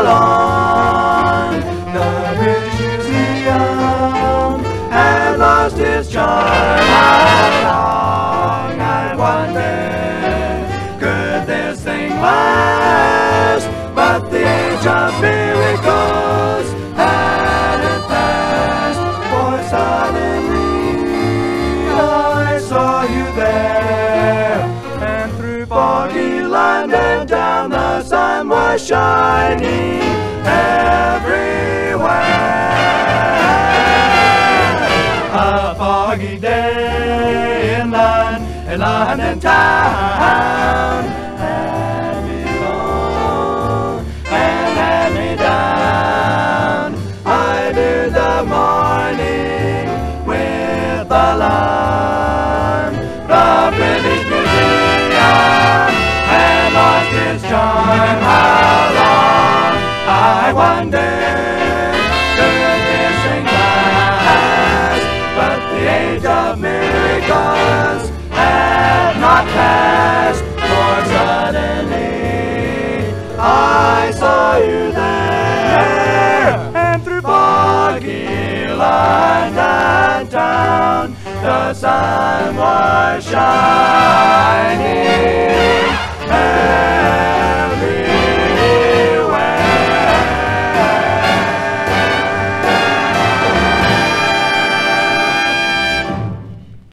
gone. The British Museum had lost its charm. How long, I wonder, could this thing last? But the age of miracles hadn't passed, for suddenly I saw you there, and through foggy London town the sun was shining everywhere. A foggy day in London town had me low and had me down. I knew the morning with alarm. The British Museum had lost its charm. How long, I wonder, could this thing last? But the age of miracles had not passed, for suddenly I saw you there, and through foggy London town the sun was shining.